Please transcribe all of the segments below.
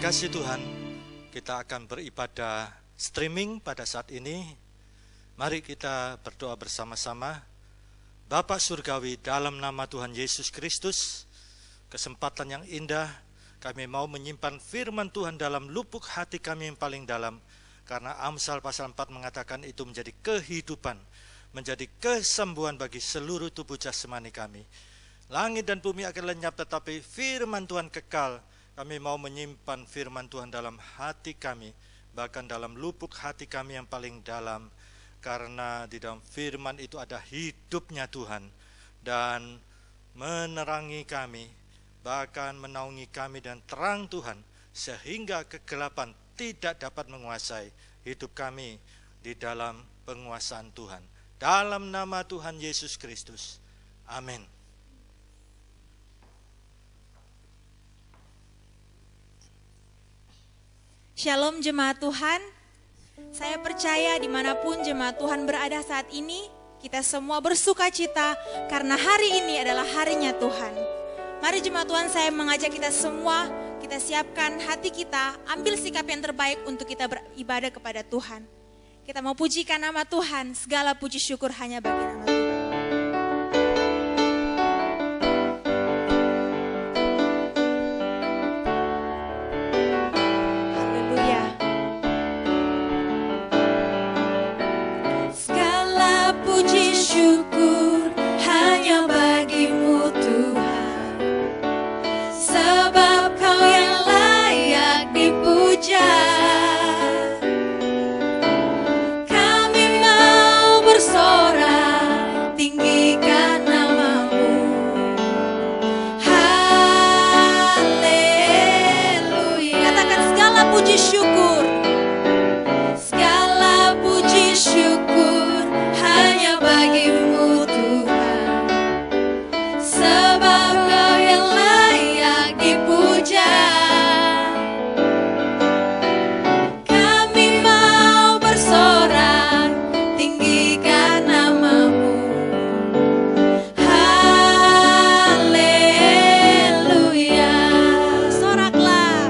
kasih Tuhan, kita akan beribadah streaming pada saat ini. Mari kita berdoa bersama-sama. Bapa Surgawi, dalam nama Tuhan Yesus Kristus, kesempatan yang indah, kami mau menyimpan firman Tuhan dalam lubuk hati kami yang paling dalam. Karena Amsal pasal 4 mengatakan itu menjadi kehidupan, menjadi kesembuhan bagi seluruh tubuh jasmani kami. Langit dan bumi akan lenyap, tetapi firman Tuhan kekal. Kami mau menyimpan firman Tuhan dalam hati kami, bahkan dalam lubuk hati kami yang paling dalam. Karena di dalam firman itu ada hidupnya Tuhan, dan menerangi kami, bahkan menaungi kami dan terang Tuhan, sehingga kegelapan tidak dapat menguasai hidup kami di dalam penguasaan Tuhan. Dalam nama Tuhan Yesus Kristus. Amin. Shalom jemaat Tuhan, saya percaya dimanapun jemaat Tuhan berada saat ini, kita semua bersuka cita karena hari ini adalah harinya Tuhan. Mari jemaat Tuhan, saya mengajak kita semua, kita siapkan hati kita, ambil sikap yang terbaik untuk kita beribadah kepada Tuhan. Kita mau pujikan nama Tuhan, segala puji syukur hanya bagi nama Tuhan. Syukur hanya bagimu Tuhan, sebab Kau yang layak dipuja. Kami mau bersorak, tinggikan nama-Mu. Haleluya. Katakan segala puji syukur, segala puji syukur hanya bagimu Tuhan, sebab Kau yang layak dipuja. Kami mau bersorak, tinggikan nama-Mu. Haleluya. soraklah.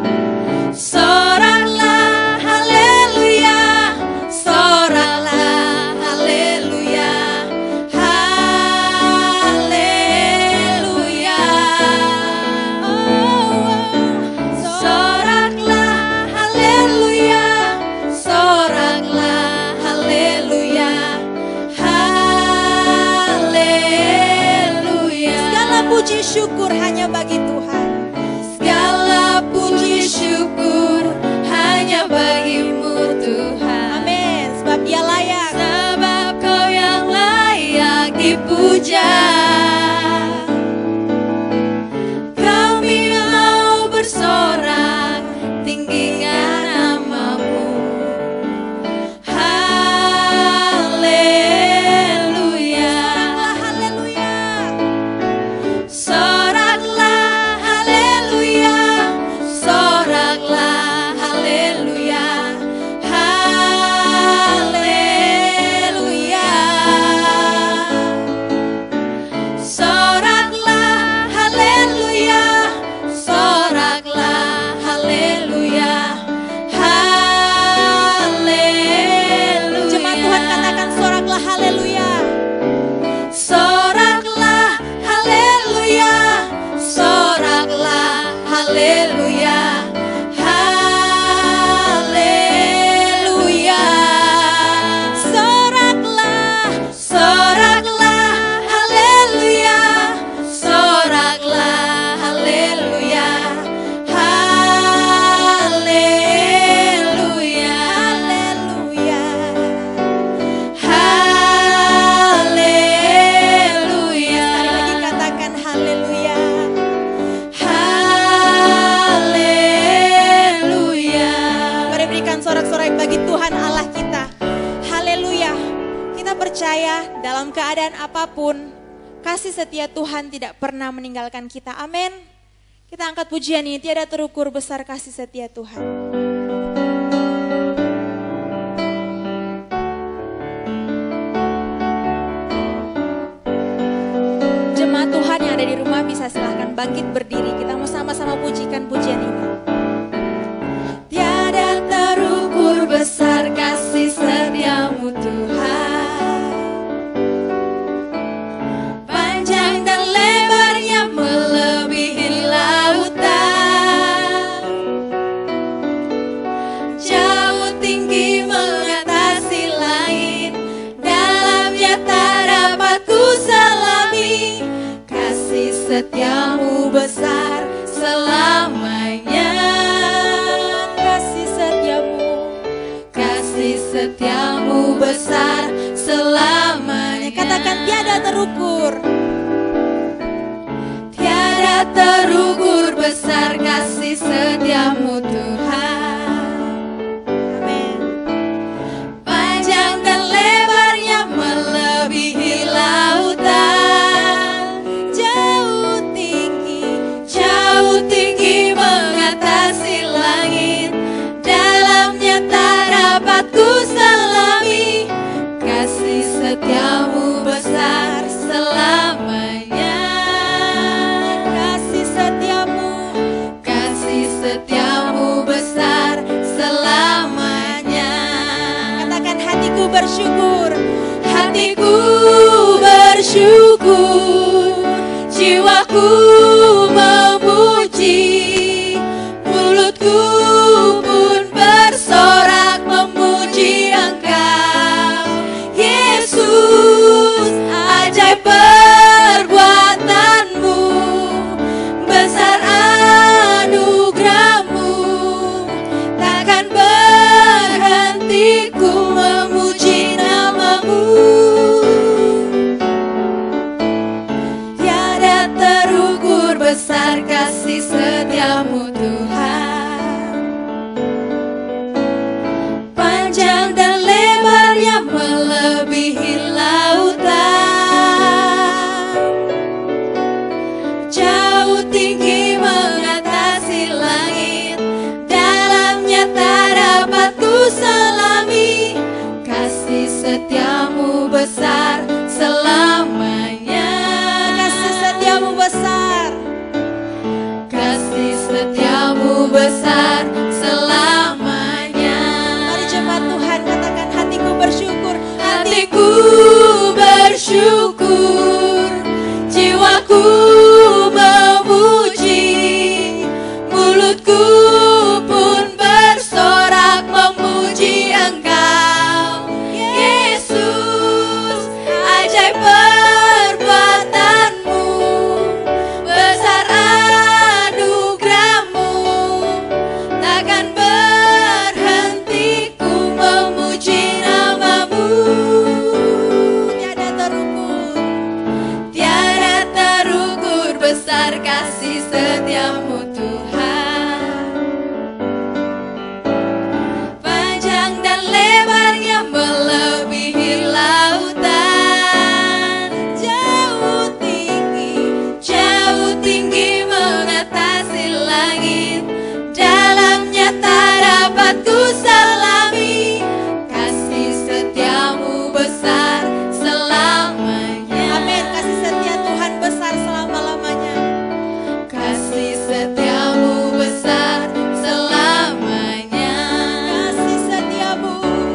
Soraklah, haleluya. Soraklah, haleluya. Haleluya. Soraklah, haleluya. Soraklah, haleluya. Haleluya. Segala puji syukur hanya bagi Tuhan. Segala puji syukur hanya bagimu Tuhan. Amin, sebab Dia layak. Sebab Kau yang layak dipuja. Kami mau bersorak, tinggikan nama-Mu. Haleluya. Haleluya. Soraklah, haleluya. Soraklah, haleluya. Haleluya. Soraklah, haleluya. Soraklah, haleluya. Haleluya. Jemaat Tuhan katakan soraklah haleluya. Soraklah, haleluya. Soraklah, haleluya. Haleluya. Soraklah. Soraklah, haleluya. Soraklah, haleluya. Haleluya. Haleluya. Haleluya. Sekali lagi katakan haleluya. Haleluya. Mari berikan sorak-sorai bagi Tuhan Allah kita. Haleluya. Kita percaya dalam keadaan apapun, kasih setia Tuhan tidak pernah meninggalkan kita. Amin. Kita angkat pujian ini, tiada terukur besar kasih setia Tuhan. Jemaat Tuhan yang ada di rumah bisa silahkan bangkit berdiri. Kita mau sama-sama pujikan pujian ini. dapat ku selami, kasih setiamu besar selamanya. Kasih setiamu besar selamanya. Katakan hatiku bersyukur. Hatiku bersyukur, jiwaku memuji, mulutku pun bersorak memuji Engkau. Yesus, ajaib perbuatanmu, besar anugerahmu, takkan berhenti ku memuji namamu. Tiada terukur besar kasih setiamu Tuhan, panjang dan lebarnya melebihi lautan, jauh tinggi mengatasi langit, dalamnya tak dapat ku selami, kasih setiamu besar selamanya. Kasih setiamu besar. Kasih setiamu besar selamanya. Mari jemaat Tuhan katakan hatiku bersyukur. Hatiku bersyukur, jiwaku memuji, mulutku pun bersorak memuji Engkau. Yesus, ajaib perbuatanmu, besar anugerahmu, takkan berhenti ku memuji namamu. Tiada terukur. Tiada terukur besar kasih setiamu Tuhan, panjang dan lebarnya melebihi lautan, jauh tinggi mengatasi langit, dalamnya tak dapat ku selami, kasih setiamu besar selamanya. Amin. Kasih setia Tuhan besar selama-lamanya. Kasih setiamu besar selamanya. Kasih setiamu.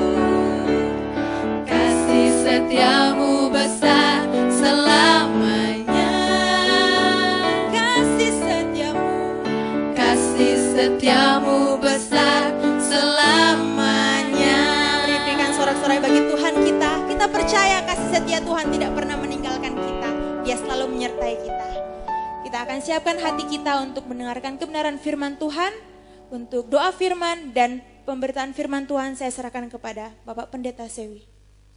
Kasih setiamu besar selamanya. Kasih setiamu. Kasih setiamu besar selamanya. Berikan sorak-sorai bagi Tuhan kita. Kita percaya kasih setia Tuhan tidak pernah meninggalkan kita. Dia selalu menyertai kita. Kita akan siapkan hati kita untuk mendengarkan kebenaran firman Tuhan. Untuk doa firman dan pemberitaan firman Tuhan saya serahkan kepada Bapak Pendeta Sewi.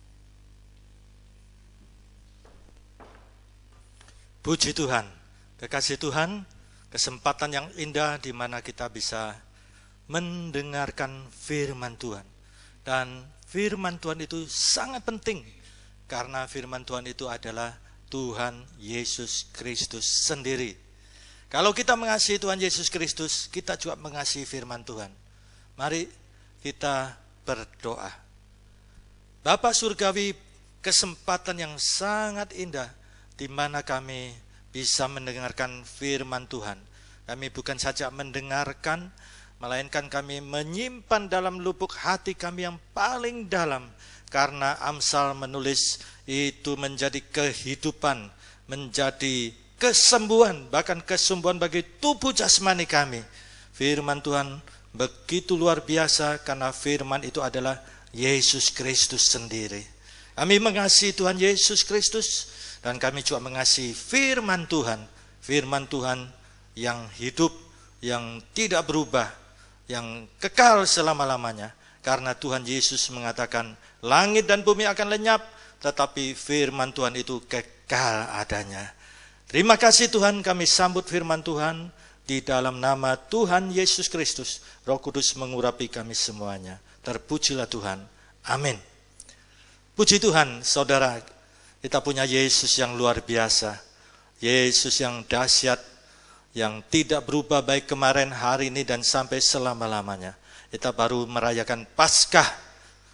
Puji Tuhan, kekasih Tuhan, kesempatan yang indah di mana kita bisa mendengarkan firman Tuhan. Dan firman Tuhan itu sangat penting, karena firman Tuhan itu adalah Tuhan Yesus Kristus sendiri. Kalau kita mengasihi Tuhan Yesus Kristus, kita juga mengasihi firman Tuhan. Mari kita berdoa. Bapa Surgawi, kesempatan yang sangat indah di mana kami bisa mendengarkan firman Tuhan. Kami bukan saja mendengarkan, melainkan kami menyimpan dalam lubuk hati kami yang paling dalam. Karena Amsal menulis itu menjadi kehidupan, menjadi kesembuhan, bahkan kesembuhan bagi tubuh jasmani kami. Firman Tuhan begitu luar biasa karena firman itu adalah Yesus Kristus sendiri. Kami mengasihi Tuhan Yesus Kristus dan kami juga mengasihi firman Tuhan. Firman Tuhan yang hidup, yang tidak berubah, yang kekal selama-lamanya. Karena Tuhan Yesus mengatakan langit dan bumi akan lenyap, tetapi firman Tuhan itu kekal adanya. Terima kasih Tuhan, kami sambut firman Tuhan di dalam nama Tuhan Yesus Kristus. Roh Kudus mengurapi kami semuanya. Terpujilah Tuhan. Amin. Puji Tuhan, saudara, kita punya Yesus yang luar biasa. Yesus yang dahsyat, yang tidak berubah baik kemarin, hari ini, dan sampai selama-lamanya. Kita baru merayakan Paskah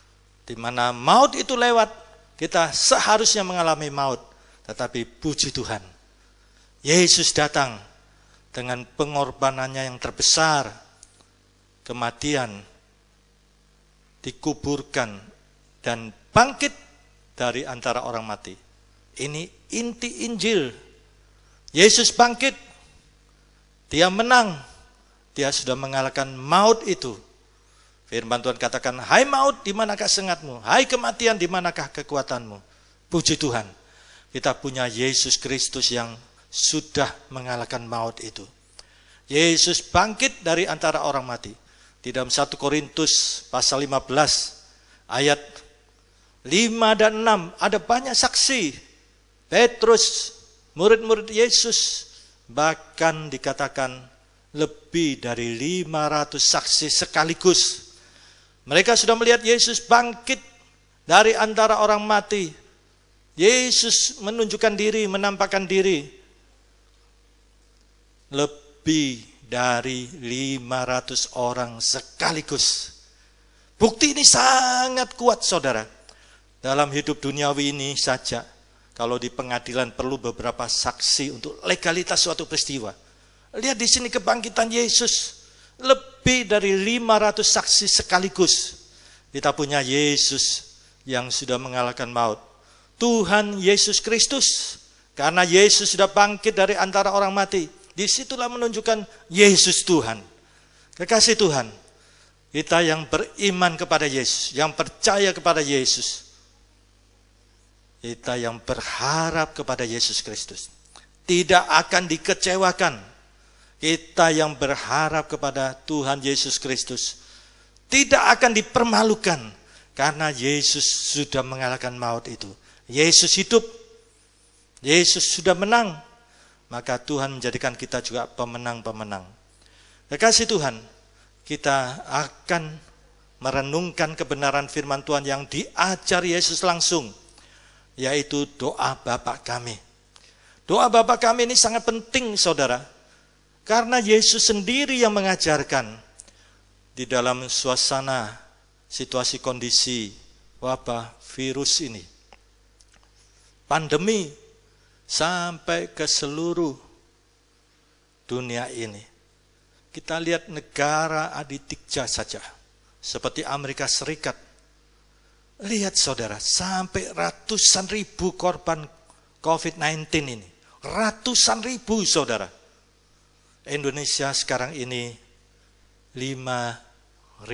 Di mana maut itu lewat, kita seharusnya mengalami maut. Tetapi puji Tuhan, Yesus datang dengan pengorbanannya yang terbesar, kematian, dikuburkan, dan bangkit dari antara orang mati. Ini inti Injil. Yesus bangkit, dia menang, dia sudah mengalahkan maut itu. Firman Tuhan katakan, hai maut, di manakah sengatmu? Hai kematian, di manakah kekuatanmu? Puji Tuhan, kita punya Yesus Kristus yang sudah mengalahkan maut itu. Yesus bangkit dari antara orang mati. Di dalam 1 Korintus pasal 15 ayat 5 dan 6 ada banyak saksi. Petrus, murid-murid Yesus, bahkan dikatakan lebih dari 500 saksi sekaligus. Mereka sudah melihat Yesus bangkit dari antara orang mati. Yesus menunjukkan diri, menampakkan diri. Lebih dari 500 orang sekaligus. Bukti ini sangat kuat, saudara. Dalam hidup duniawi ini saja, kalau di pengadilan perlu beberapa saksi untuk legalitas suatu peristiwa. Lihat di sini kebangkitan Yesus. Lebih dari 500 saksi sekaligus. Kita punya Yesus yang sudah mengalahkan maut. Tuhan Yesus Kristus. Karena Yesus sudah bangkit dari antara orang mati. Disitulah menunjukkan Yesus Tuhan. Kekasih Tuhan, kita yang beriman kepada Yesus, yang percaya kepada Yesus, kita yang berharap kepada Yesus Kristus, tidak akan dikecewakan. Kita yang berharap kepada Tuhan Yesus Kristus, tidak akan dipermalukan, karena Yesus sudah mengalahkan maut itu. Yesus hidup, Yesus sudah menang, maka Tuhan menjadikan kita juga pemenang-pemenang. Kekasih Tuhan, kita akan merenungkan kebenaran firman Tuhan yang diajar Yesus langsung, yaitu doa Bapa kami. Doa Bapa kami ini sangat penting, saudara, karena Yesus sendiri yang mengajarkan di dalam suasana situasi kondisi wabah virus ini. Pandemi sampai ke seluruh dunia ini. Kita lihat negara aditikja saja, seperti Amerika Serikat. Lihat saudara, sampai ratusan ribu korban COVID-19 ini. Ratusan ribu saudara. Indonesia sekarang ini 5.000.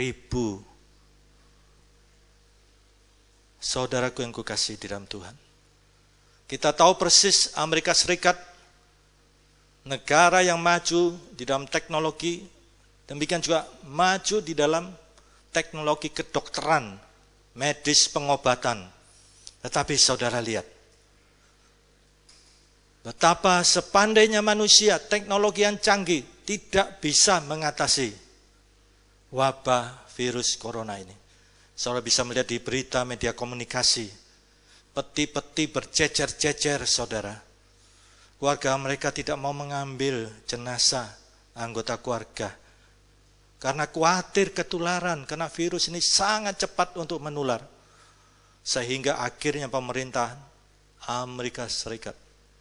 Saudaraku yang kukasihi di dalam Tuhan. Kita tahu persis Amerika Serikat, negara yang maju di dalam teknologi, demikian juga maju di dalam teknologi kedokteran, medis, pengobatan. Tetapi saudara lihat, betapa sepandainya manusia, teknologi yang canggih tidak bisa mengatasi wabah virus corona ini. Saudara bisa melihat di berita media komunikasi, peti-peti berjejer-jejer saudara. Keluarga mereka tidak mau mengambil jenazah anggota keluarga. Karena khawatir ketularan, karena virus ini sangat cepat untuk menular. Sehingga akhirnya pemerintahan Amerika Serikat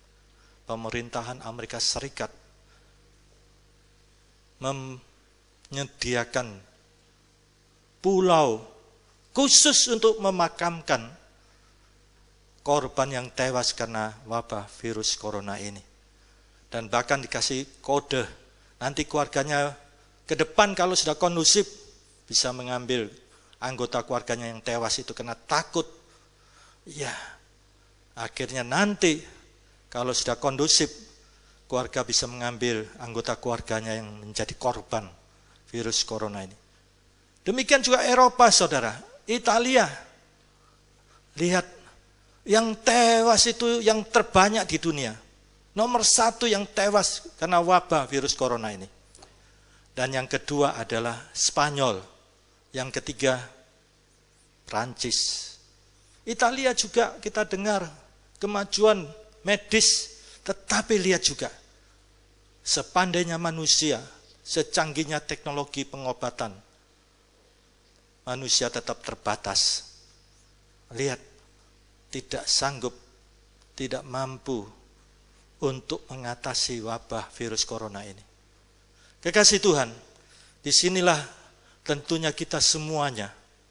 menyediakan pulau khusus untuk memakamkan korban yang tewas karena wabah virus corona ini. Dan bahkan dikasih kode, nanti keluarganya ke depan kalau sudah kondusif bisa mengambil anggota keluarganya yang tewas itu karena takut. Ya, akhirnya nanti kalau sudah kondusif, keluarga bisa mengambil anggota keluarganya yang menjadi korban virus corona ini. Demikian juga Eropa, saudara. Italia. Lihat, yang tewas itu yang terbanyak di dunia. Nomor 1 yang tewas karena wabah virus corona ini. Dan yang kedua adalah Spanyol. Yang ketiga, Prancis. Italia juga kita dengar kemajuan medis, tetapi lihat juga sepandainya manusia, secanggihnya teknologi pengobatan, manusia tetap terbatas lihat, tidak sanggup, tidak mampu untuk mengatasi wabah virus corona ini. Kekasih Tuhan, disinilah tentunya kita semuanya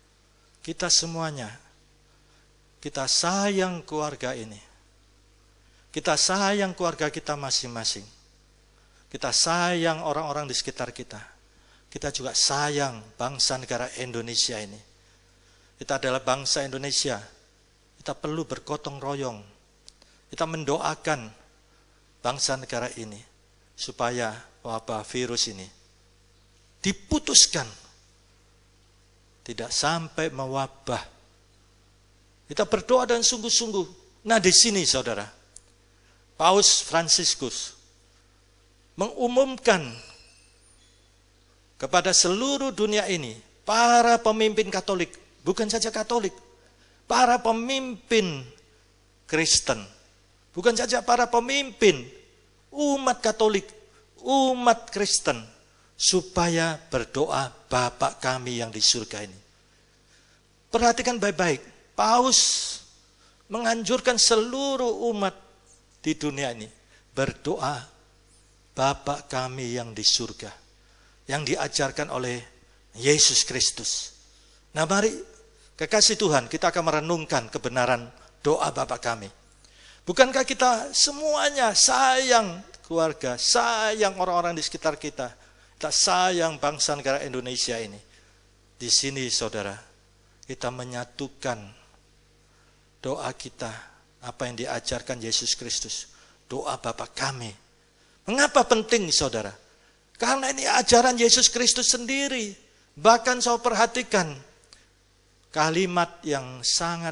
sayang keluarga ini. Kita sayang keluarga kita masing-masing. Kita sayang orang-orang di sekitar kita. Kita juga sayang bangsa negara Indonesia ini. Kita adalah bangsa Indonesia. Kita perlu bergotong royong. Kita mendoakan bangsa negara ini supaya wabah virus ini diputuskan, tidak sampai mewabah. Kita berdoa dan sungguh-sungguh. Nah, di sini saudara, Paus Fransiskus mengumumkan kepada seluruh dunia ini, para pemimpin Katolik, bukan saja Katolik, para pemimpin Kristen, bukan saja para pemimpin umat Katolik, umat Kristen, supaya berdoa Bapa kami yang di surga ini. Perhatikan baik-baik, Paus menganjurkan seluruh umat di dunia ini berdoa Bapa kami yang di surga, yang diajarkan oleh Yesus Kristus. Nah, mari kekasih Tuhan, kita akan merenungkan kebenaran doa Bapa kami. Bukankah kita semuanya sayang keluarga, sayang orang-orang di sekitar kita, kita sayang bangsa negara Indonesia ini. Di sini saudara, kita menyatukan doa kita, apa yang diajarkan Yesus Kristus, doa Bapa kami. Mengapa penting saudara? Karena ini ajaran Yesus Kristus sendiri. Bahkan saya perhatikan kalimat yang sangat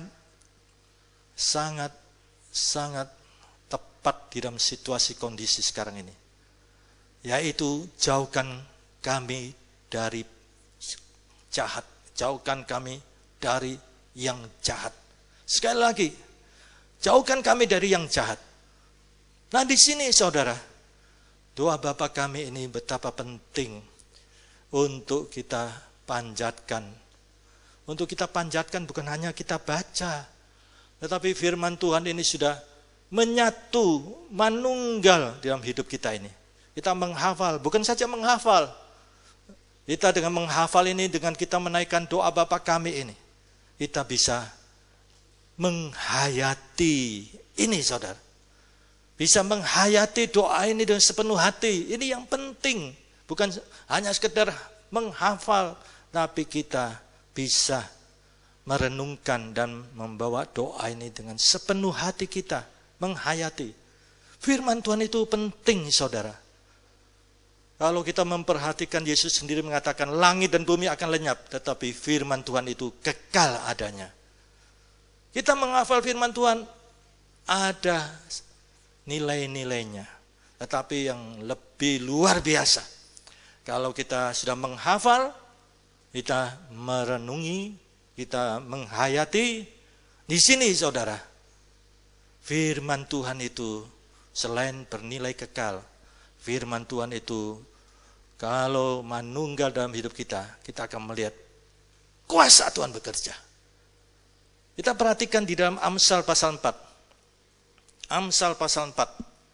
tepat di dalam situasi kondisi sekarang ini. Yaitu jauhkan kami dari jahat. Jauhkan kami dari yang jahat. Sekali lagi, jauhkan kami dari yang jahat. Nah, di sini saudara, doa Bapa kami ini betapa penting untuk kita panjatkan. Untuk kita panjatkan bukan hanya kita baca, tetapi firman Tuhan ini sudah menyatu, manunggal dalam hidup kita ini. Kita menghafal, bukan saja menghafal. Kita dengan menghafal ini, dengan kita menaikkan doa Bapa kami ini, kita bisa menghayati ini saudara. Bisa menghayati doa ini dengan sepenuh hati. Ini yang penting. Bukan hanya sekedar menghafal, tapi kita bisa merenungkan dan membawa doa ini dengan sepenuh hati kita. Menghayati. Firman Tuhan itu penting saudara. Kalau kita memperhatikan, Yesus sendiri mengatakan langit dan bumi akan lenyap, tetapi firman Tuhan itu kekal adanya. Kita menghafal firman Tuhan, ada nilai-nilainya, tetapi yang lebih luar biasa. Kalau kita sudah menghafal, kita merenungi, kita menghayati, di sini saudara, firman Tuhan itu selain bernilai kekal, firman Tuhan itu kalau manunggal dalam hidup kita, kita akan melihat kuasa Tuhan bekerja. Kita perhatikan di dalam Amsal pasal 4. Amsal pasal 4.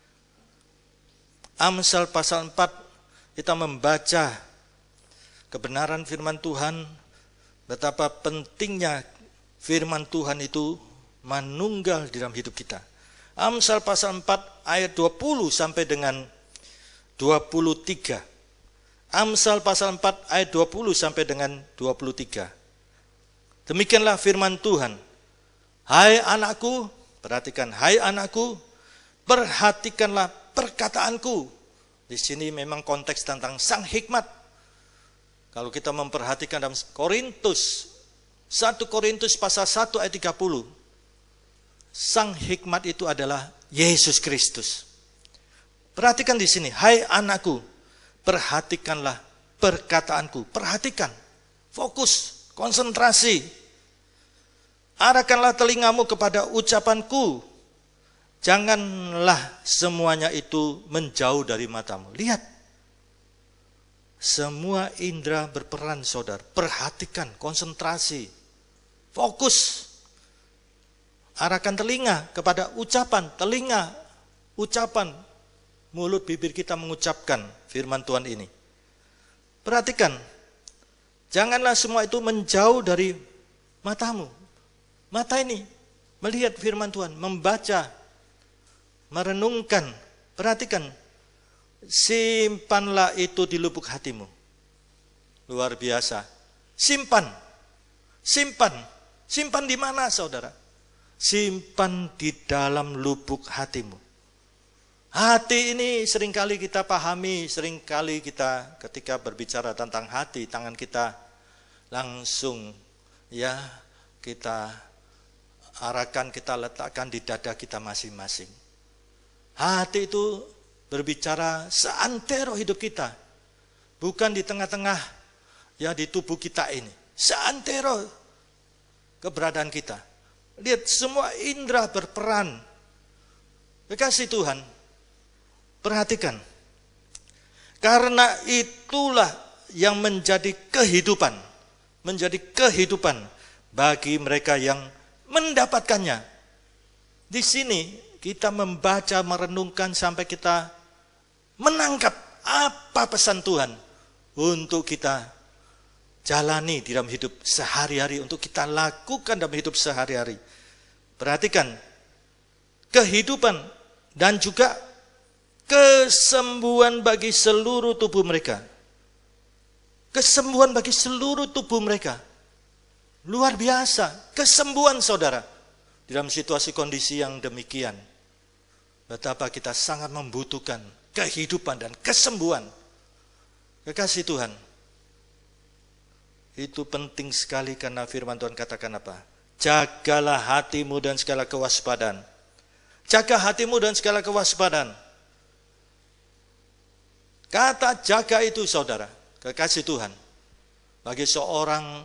Amsal pasal 4 kita membaca kebenaran firman Tuhan, betapa pentingnya firman Tuhan itu manunggal di dalam hidup kita. Amsal pasal 4 ayat 20 sampai dengan 23. Amsal pasal 4 ayat 20 sampai dengan 23. Demikianlah firman Tuhan. Hai anakku, perhatikan, hai anakku, perhatikanlah perkataanku. Di sini memang konteks tentang sang hikmat. Kalau kita memperhatikan dalam Korintus, 1 Korintus pasal 1 ayat 30, sang hikmat itu adalah Yesus Kristus. Perhatikan di sini, hai anakku, perhatikanlah perkataanku. Perhatikan, fokus, konsentrasi. Arahkanlah telingamu kepada ucapanku. Janganlah semuanya itu menjauh dari matamu. Lihat. Semua indera berperan saudara. Perhatikan, konsentrasi. Fokus. arahkan telinga kepada ucapan telinga, ucapan mulut bibir kita mengucapkan firman Tuhan ini. Perhatikan, janganlah semua itu menjauh dari matamu. Mata ini melihat firman Tuhan, membaca, merenungkan. Perhatikan, simpanlah itu di lubuk hatimu. Luar biasa. Simpan. Simpan di mana, saudara? Simpan di dalam lubuk hatimu. Hati ini seringkali kita pahami, seringkali kita ketika berbicara tentang hati, tangan kita langsung ya kita arahkan, kita letakkan di dada kita masing-masing. Hati itu berbicara seantero hidup kita, bukan di tengah-tengah ya di tubuh kita ini, seantero keberadaan kita. Lihat, semua indera berperan. Kekasih Tuhan, perhatikan, karena itulah yang menjadi kehidupan bagi mereka yang mendapatkannya. Di sini kita membaca, merenungkan sampai kita menangkap apa pesan Tuhan untuk kita jalani di dalam hidup sehari-hari, untuk kita lakukan dalam hidup sehari-hari. Perhatikan, kehidupan dan juga kesembuhan bagi seluruh tubuh mereka. Kesembuhan bagi seluruh tubuh mereka. Luar biasa, kesembuhan saudara. Di dalam situasi kondisi yang demikian, betapa kita sangat membutuhkan kehidupan dan kesembuhan. Kekasih Tuhan, itu penting sekali karena firman Tuhan katakan apa? Jagalah hatimu dan segala kewaspadaan. Jaga hatimu dan segala kewaspadaan. Kata jaga itu saudara, kekasih Tuhan, bagi seorang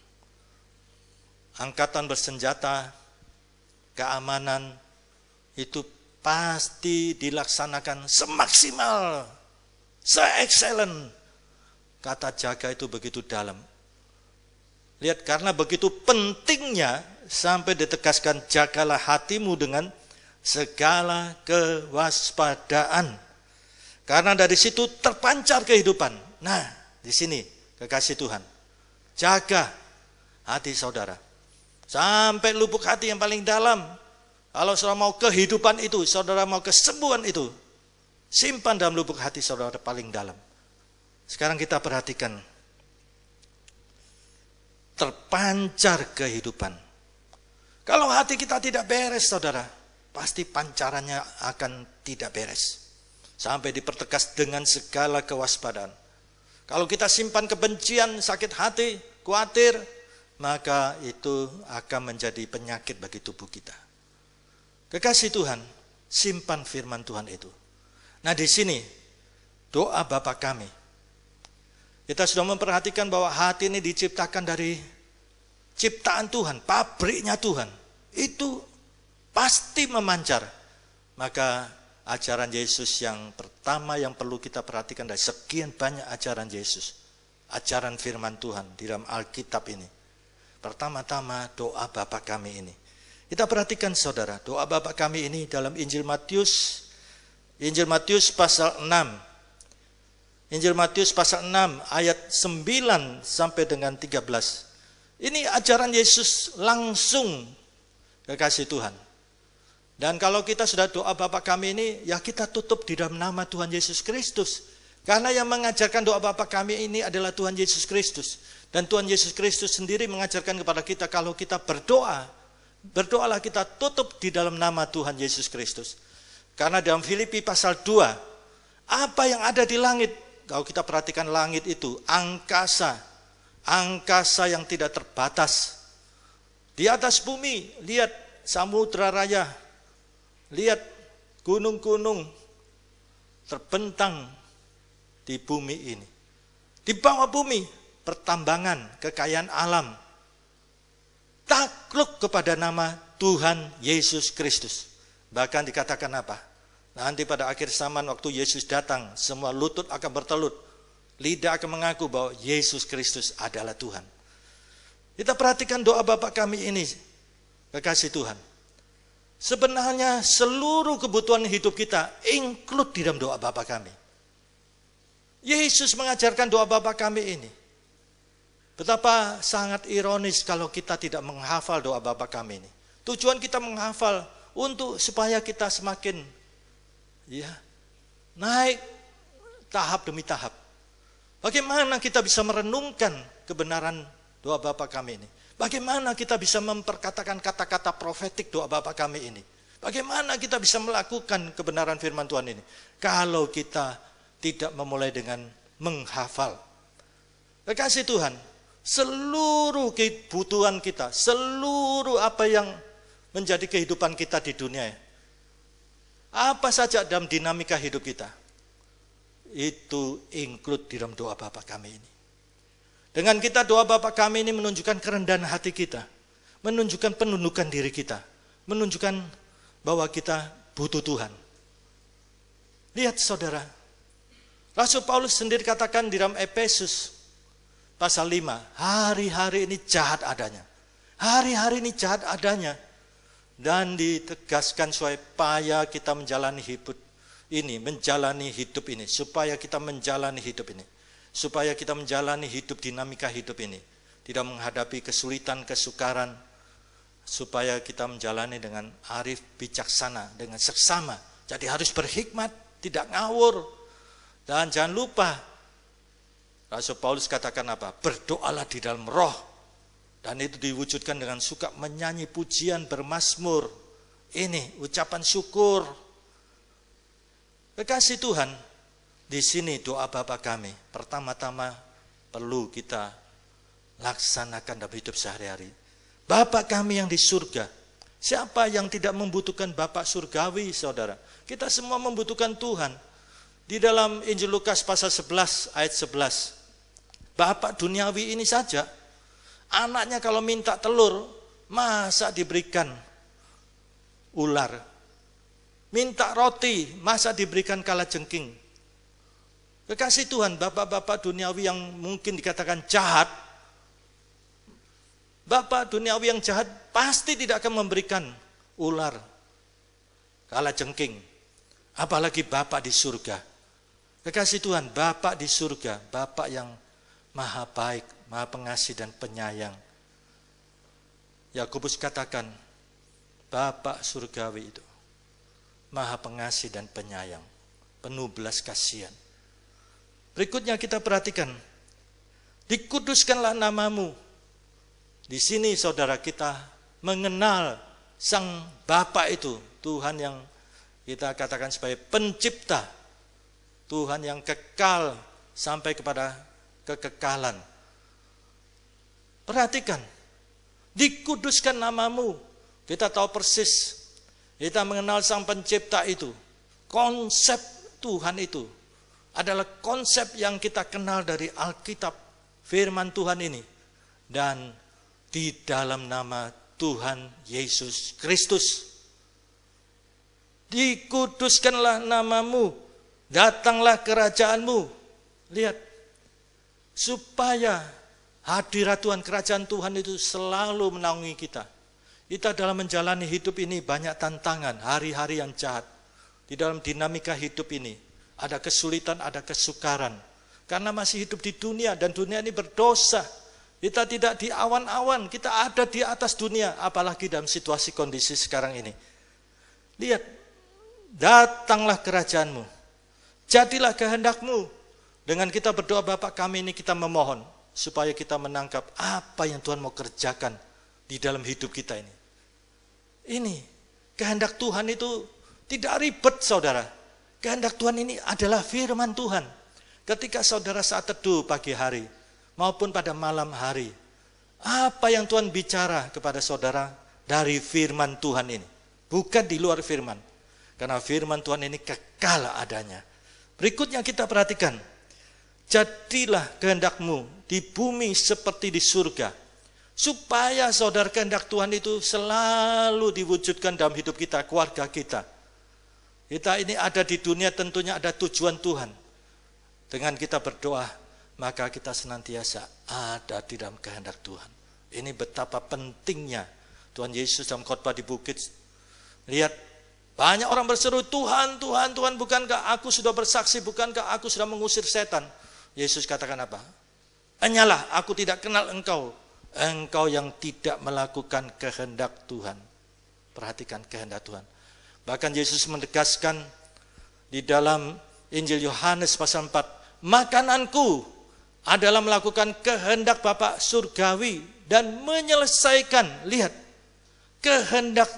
angkatan bersenjata, keamanan itu pasti dilaksanakan semaksimal, se-excellent. Kata jaga itu begitu dalam. Lihat, karena begitu pentingnya sampai ditegaskan jagalah hatimu dengan segala kewaspadaan. Karena dari situ terpancar kehidupan. Nah, di sini kekasih Tuhan, jaga hati saudara sampai lubuk hati yang paling dalam. Kalau saudara mau kehidupan itu, saudara mau kesembuhan itu, simpan dalam lubuk hati saudara paling dalam. Sekarang kita perhatikan, terpancar kehidupan. Kalau hati kita tidak beres saudara, pasti pancarannya akan tidak beres. Sampai dipertegas dengan segala kewaspadaan. Kalau kita simpan kebencian, sakit hati, khawatir, maka itu akan menjadi penyakit bagi tubuh kita. Kekasih Tuhan, simpan firman Tuhan itu. Nah, di sini doa Bapa kami. Kita sudah memperhatikan bahwa hati ini diciptakan dari ciptaan Tuhan, pabriknya Tuhan. Itu pasti memancar. Maka ajaran Yesus yang pertama yang perlu kita perhatikan dari sekian banyak ajaran Yesus, ajaran firman Tuhan di dalam Alkitab ini. Pertama-tama doa Bapa kami ini. Kita perhatikan saudara, doa Bapa kami ini dalam Injil Matius pasal 6. Injil Matius pasal 6 ayat 9 sampai dengan 13. Ini ajaran Yesus langsung, kekasih Tuhan. Dan kalau kita sudah doa Bapa kami ini, ya kita tutup di dalam nama Tuhan Yesus Kristus. Karena yang mengajarkan doa Bapa kami ini adalah Tuhan Yesus Kristus. Dan Tuhan Yesus Kristus sendiri mengajarkan kepada kita kalau kita berdoa, berdoalah kita tutup di dalam nama Tuhan Yesus Kristus. Karena dalam Filipi pasal 2, apa yang ada di langit, kalau kita perhatikan langit itu, angkasa yang tidak terbatas. Di atas bumi, lihat samudra raya, lihat gunung-gunung terbentang di bumi ini. Di bawah bumi, pertambangan, kekayaan alam. Takluk kepada nama Tuhan Yesus Kristus. Bahkan dikatakan apa? Nanti pada akhir zaman waktu Yesus datang, semua lutut akan bertelut. Lidah akan mengaku bahwa Yesus Kristus adalah Tuhan. Kita perhatikan doa Bapa kami ini, kekasih Tuhan. Sebenarnya seluruh kebutuhan hidup kita include di dalam doa Bapa kami. Yesus mengajarkan doa Bapa kami ini. Betapa sangat ironis kalau kita tidak menghafal doa Bapa kami ini. Tujuan kita menghafal untuk supaya kita semakin naik tahap demi tahap. Bagaimana kita bisa merenungkan kebenaran doa Bapa kami ini? Bagaimana kita bisa memperkatakan kata-kata profetik doa Bapa kami ini? Bagaimana kita bisa melakukan kebenaran firman Tuhan ini? Kalau kita tidak memulai dengan menghafal. Kekasih Tuhan, seluruh kebutuhan kita, seluruh apa yang menjadi kehidupan kita di dunia, apa saja dalam dinamika hidup kita, itu include di dalam doa Bapa kami ini. Dengan kita doa Bapa kami ini menunjukkan kerendahan hati kita, menunjukkan penundukan diri kita, menunjukkan bahwa kita butuh Tuhan. Lihat saudara, Rasul Paulus sendiri katakan di dalam Efesus pasal 5, hari-hari ini jahat adanya. Hari-hari ini jahat adanya. Dan ditegaskan supaya kita menjalani hidup ini, supaya kita menjalani hidup ini. Supaya kita menjalani hidup dinamika hidup ini, tidak menghadapi kesulitan, kesukaran, supaya kita menjalani dengan arif, bijaksana, dengan seksama. Jadi harus berhikmat, tidak ngawur. Dan jangan lupa, Rasul Paulus katakan apa? Berdoalah di dalam roh. Dan itu diwujudkan dengan suka menyanyi pujian, bermazmur. Ini ucapan syukur. Kekasih Tuhan, di sini doa Bapa kami, pertama-tama perlu kita laksanakan dalam hidup sehari-hari. Bapa kami yang di surga. Siapa yang tidak membutuhkan Bapa surgawi, saudara? Kita semua membutuhkan Tuhan. Di dalam Injil Lukas pasal 11 ayat 11. Bapa duniawi ini saja, anaknya kalau minta telur, masa diberikan ular? Minta roti, masa diberikan kalajengking? Kekasih Tuhan, bapak-bapak duniawi yang mungkin dikatakan jahat, bapak duniawi yang jahat pasti tidak akan memberikan ular, kalajengking. Apalagi Bapak di surga. Kekasih Tuhan, Bapak di surga, Bapak yang maha baik, maha pengasih dan penyayang. Yakobus katakan, Bapak surgawi itu maha pengasih dan penyayang, penuh belas kasihan. Berikutnya kita perhatikan, dikuduskanlah namamu. Di sini saudara kita mengenal Sang Bapa itu, Tuhan yang kita katakan sebagai pencipta, Tuhan yang kekal sampai kepada kekekalan. Perhatikan, dikuduskan namamu. Kita tahu persis, kita mengenal Sang Pencipta itu, konsep Tuhan itu adalah konsep yang kita kenal dari Alkitab, firman Tuhan ini. Dan di dalam nama Tuhan Yesus Kristus, dikuduskanlah namamu, datanglah kerajaanmu. Lihat, supaya hadirat Tuhan, kerajaan Tuhan itu selalu menaungi kita. Kita dalam menjalani hidup ini banyak tantangan, hari-hari yang jahat. Di dalam dinamika hidup ini, ada kesulitan, ada kesukaran. Karena masih hidup di dunia, dan dunia ini berdosa. Kita tidak di awan-awan, kita ada di atas dunia. Apalagi dalam situasi kondisi sekarang ini. Lihat, datanglah kerajaanmu. Jadilah kehendakmu. Dengan kita berdoa Bapa kami ini kita memohon. Supaya kita menangkap apa yang Tuhan mau kerjakan di dalam hidup kita ini. Ini, kehendak Tuhan itu tidak ribet saudara. Kehendak Tuhan ini adalah firman Tuhan. Ketika saudara saat teduh pagi hari maupun pada malam hari, apa yang Tuhan bicara kepada saudara dari firman Tuhan ini, bukan di luar firman. Karena firman Tuhan ini kekal adanya. Berikutnya kita perhatikan, jadilah kehendakmu di bumi seperti di surga. Supaya saudara kehendak Tuhan itu selalu diwujudkan dalam hidup kita, keluarga kita. Kita ini ada di dunia tentunya ada tujuan Tuhan. Dengan kita berdoa, maka kita senantiasa ada di dalam kehendak Tuhan. Ini betapa pentingnya Tuhan Yesus dalam khotbah di bukit. Lihat, banyak orang berseru, Tuhan, Tuhan, Tuhan, bukankah aku sudah bersaksi, bukankah aku sudah mengusir setan? Yesus katakan apa? Hanyalah, aku tidak kenal engkau. Engkau yang tidak melakukan kehendak Tuhan. Perhatikan kehendak Tuhan. Bahkan Yesus menegaskan di dalam Injil Yohanes pasal 4, makananku adalah melakukan kehendak Bapa surgawi dan menyelesaikan, lihat, kehendak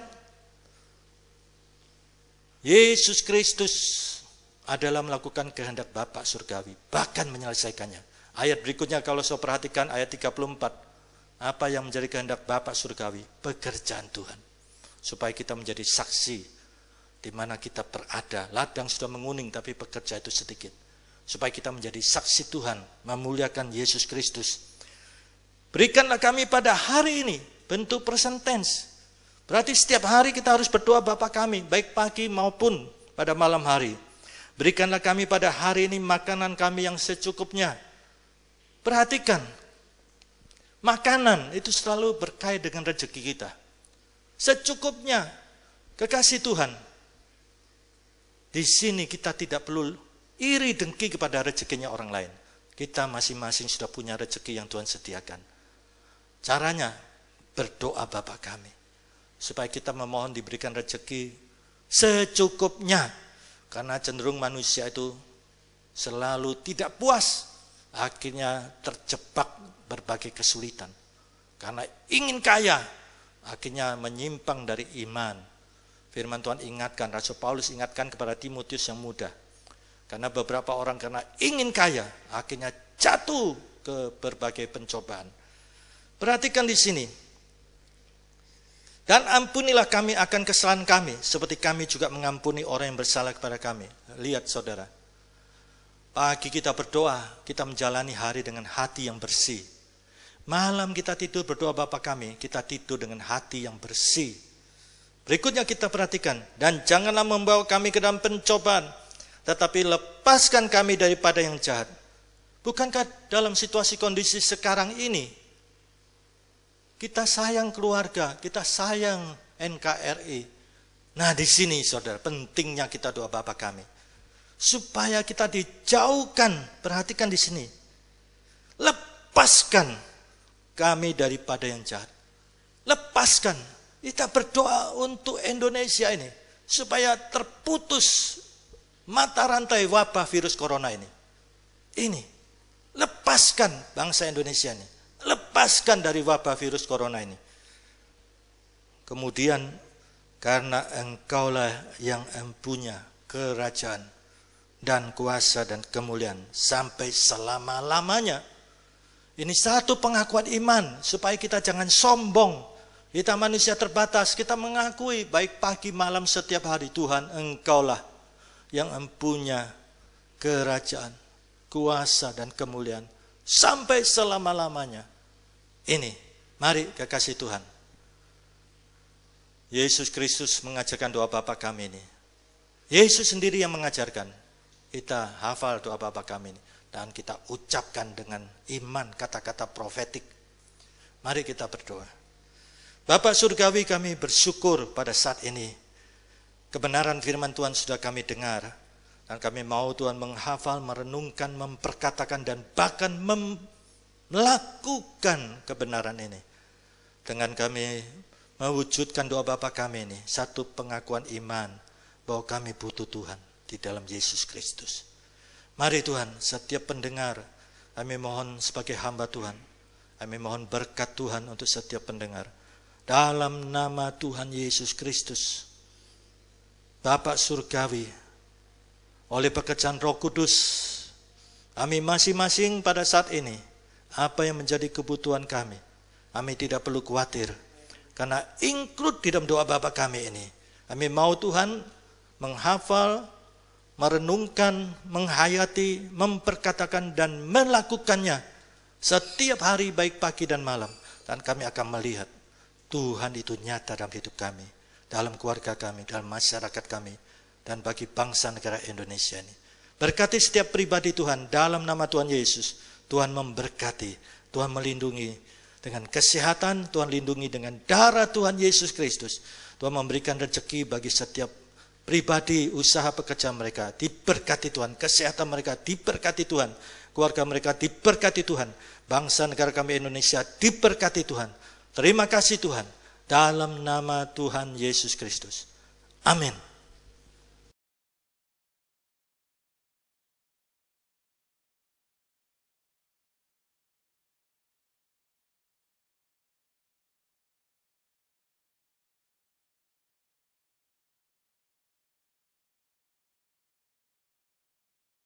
Yesus Kristus adalah melakukan kehendak Bapa surgawi, bahkan menyelesaikannya. Ayat berikutnya kalau saya perhatikan ayat 34, apa yang menjadi kehendak Bapa surgawi? Pekerjaan Tuhan. Supaya kita menjadi saksi di mana kita berada. Ladang sudah menguning tapi pekerja itu sedikit. Supaya kita menjadi saksi Tuhan, memuliakan Yesus Kristus. Berikanlah kami pada hari ini, bentuk present tense. Berarti setiap hari kita harus berdoa Bapa kami, baik pagi maupun pada malam hari. Berikanlah kami pada hari ini makanan kami yang secukupnya. Perhatikan, makanan itu selalu berkait dengan rezeki kita. Secukupnya, kekasih Tuhan. Di sini kita tidak perlu iri dengki kepada rezekinya orang lain. Kita masing-masing sudah punya rezeki yang Tuhan sediakan. Caranya, berdoa Bapa kami. Supaya kita memohon diberikan rezeki secukupnya. Karena cenderung manusia itu selalu tidak puas. Akhirnya terjebak berbagai kesulitan. Karena ingin kaya, akhirnya menyimpang dari iman. Firman Tuhan ingatkan, Rasul Paulus ingatkan kepada Timotius yang muda. Karena beberapa orang karena ingin kaya, akhirnya jatuh ke berbagai pencobaan. Perhatikan di sini. Dan ampunilah kami akan kesalahan kami, seperti kami juga mengampuni orang yang bersalah kepada kami. Lihat saudara, pagi kita berdoa, kita menjalani hari dengan hati yang bersih. Malam kita tidur berdoa Bapa kami, kita tidur dengan hati yang bersih. Berikutnya kita perhatikan, dan janganlah membawa kami ke dalam pencobaan, tetapi lepaskan kami daripada yang jahat. Bukankah dalam situasi kondisi sekarang ini, kita sayang keluarga, kita sayang NKRI. Nah di sini saudara, pentingnya kita doa Bapa kami. Supaya kita dijauhkan, perhatikan di sini. Lepaskan kami daripada yang jahat. Lepaskan. Kita berdoa untuk Indonesia ini. Supaya terputus mata rantai wabah virus corona ini. Ini. Lepaskan bangsa Indonesia ini. Lepaskan dari wabah virus corona ini. Kemudian karena engkaulah yang mempunyai kerajaan dan kuasa dan kemuliaan sampai selama-lamanya. Ini satu pengakuan iman supaya kita jangan sombong. Kita manusia terbatas, kita mengakui baik pagi malam setiap hari, Tuhan engkaulah yang mempunyai kerajaan, kuasa dan kemuliaan sampai selama-lamanya. Ini, mari kekasih Tuhan. Yesus Kristus mengajarkan doa Bapa kami ini. Yesus sendiri yang mengajarkan. Kita hafal doa Bapa kami ini. Dan kita ucapkan dengan iman kata-kata profetik. Mari kita berdoa. Bapa surgawi, kami bersyukur pada saat ini. Kebenaran firman Tuhan sudah kami dengar. Dan kami mau Tuhan menghafal, merenungkan, memperkatakan dan bahkan melakukan kebenaran ini. Dengan kami mewujudkan doa Bapa kami ini, satu pengakuan iman bahwa kami butuh Tuhan di dalam Yesus Kristus. Mari Tuhan, setiap pendengar, kami mohon sebagai hamba Tuhan, kami mohon berkat Tuhan untuk setiap pendengar. Dalam nama Tuhan Yesus Kristus, Bapa surgawi, oleh pekerjaan Roh Kudus, kami masing-masing pada saat ini, apa yang menjadi kebutuhan kami, kami tidak perlu khawatir. Karena include di dalam doa Bapa kami ini. Kami mau Tuhan menghafal, merenungkan, menghayati, memperkatakan dan melakukannya setiap hari baik pagi dan malam. Dan kami akan melihat Tuhan itu nyata dalam hidup kami, dalam keluarga kami, dalam masyarakat kami, dan bagi bangsa negara Indonesia ini. Berkati setiap pribadi Tuhan dalam nama Tuhan Yesus. Tuhan memberkati, Tuhan melindungi dengan kesehatan, Tuhan lindungi dengan darah Tuhan Yesus Kristus. Tuhan memberikan rezeki bagi setiap pribadi, usaha pekerja mereka. Diberkati Tuhan, kesehatan mereka diberkati Tuhan. Keluarga mereka diberkati Tuhan. Bangsa negara kami Indonesia diberkati Tuhan. Terima kasih Tuhan. Dalam nama Tuhan Yesus Kristus. Amin.